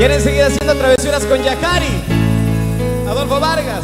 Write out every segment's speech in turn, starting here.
¿Quieren seguir haciendo travesuras con Yacari? Adolfo Vargas.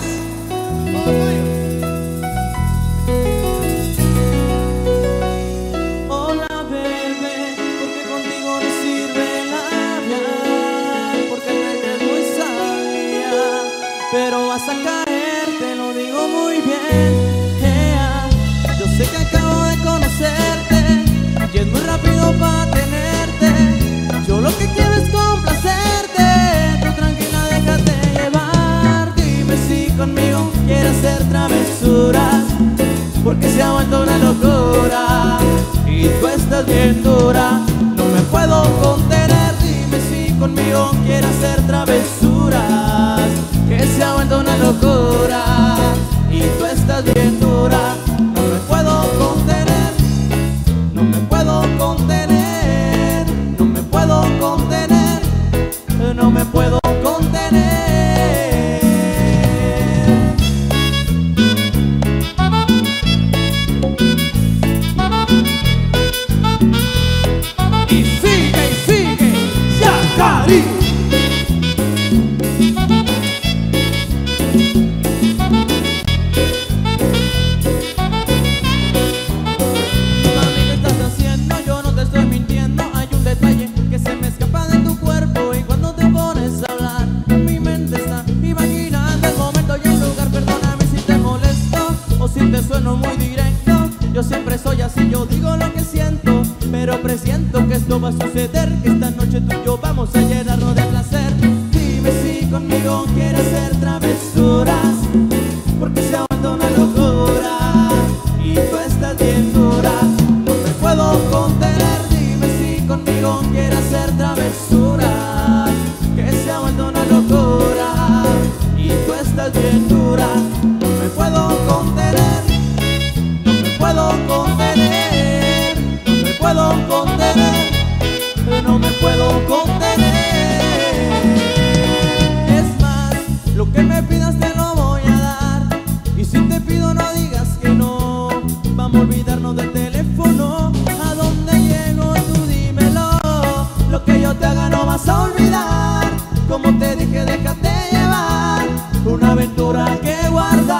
Hola bebé, porque contigo no sirve labial, porque te crees muy sabia, pero vas a caer, te lo digo muy bien. Yo sé que acabo de conocerte y es muy rápido para tenerte. Yo lo que quiero es complacerte, tú tranquila déjate llevar. Dime si conmigo quieres hacer travesuras, porque se ha vuelto una locura y tú estás bien dura, no me puedo contener. Dime si conmigo quieres hacer travesuras, que se ha vuelto una locura y tú estás bien dura, no me puedo contener, no me puedo contener, no me puedo contener, no me puedo contener. Y sigue, Yacari. Sueno muy directo, yo siempre soy así, yo digo lo que siento, pero presiento que esto va a suceder, que esta noche tú y yo vamos a llenarnos de placer. Dime si conmigo quieres hacer travesuras, porque se ha vuelto una locura y tú estás bien dura, no me puedo contener. Dime si conmigo quieres hacer travesuras, que se ha vuelto una locura y tú estás bien dura, no me puedo contener, no me puedo contener, no me puedo contener, no me puedo contener. Es más, lo que me pidas te lo voy a dar, y si te pido no digas que no. Vamos a olvidarnos del teléfono, a dónde llego tú dímelo. Lo que yo te haga no vas a olvidar, como te dije déjate llevar, una aventura que guardar.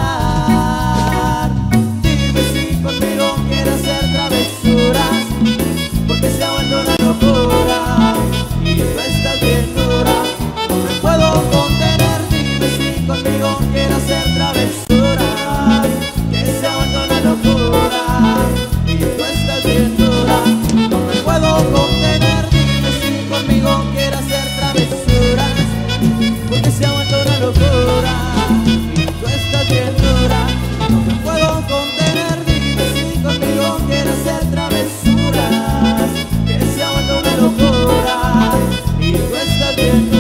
Dime si conmigo quieres hacer travesuras, porque se ha vuelto una locura y tú estás bien dura, no me puedo contener. Dime si conmigo quieres hacer travesuras, que se ha vuelto una locura y tú estás bien dura, no me puedo contener. Dime si conmigo quieres hacer travesuras, porque se ha vuelto una locura y tú estás bien dura, no me puedo contener. Dime si conmigo quieres hacer travesuras, que se ha vuelto una locura y tú estás bien dura.